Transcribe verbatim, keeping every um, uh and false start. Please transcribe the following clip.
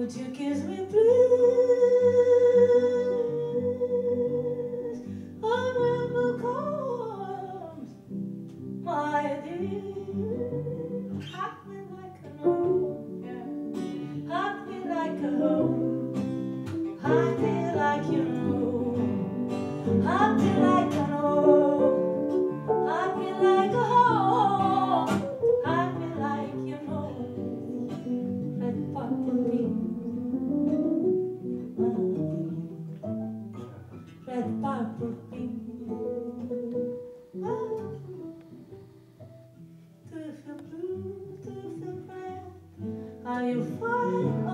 Would you kiss me, please? A river comes, my dear. Hug me like a home, yeah. Hug me like a home. Hug me like you know. Hug me like a home. Hug me like a home. Hug me like you know. Red purple pink. Red purple pink. Ah. Do you feel blue? Do you feel red? Are you fine?